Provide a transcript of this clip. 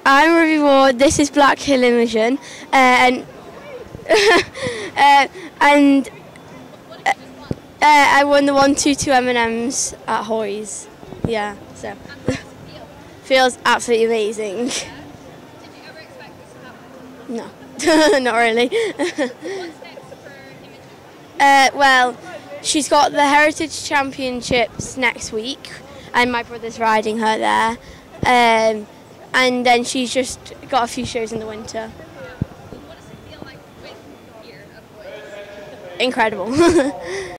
I'm Ruby Ward. This is Blackhill Imogen, and I won the 122 M&Ms at Hoy's. Yeah, so feels absolutely amazing. Did you ever expect this to happen? No, not really. What's next for Imogen? Well, she's got the Heritage Championships next week, and my brother's riding her there. And then she's just got a few shows in the winter. What does it feel like to win here at Hoy's? Incredible.